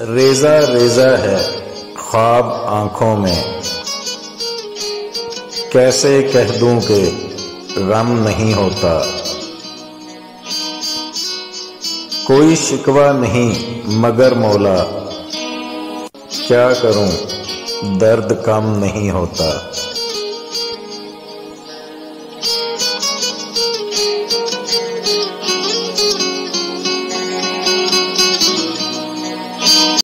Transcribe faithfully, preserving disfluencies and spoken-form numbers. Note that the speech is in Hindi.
रेजा रेजा है ख्वाब आंखों में, कैसे कह दूं कि गम नहीं होता। कोई शिकवा नहीं मगर मौला, क्या करूं दर्द कम नहीं होता।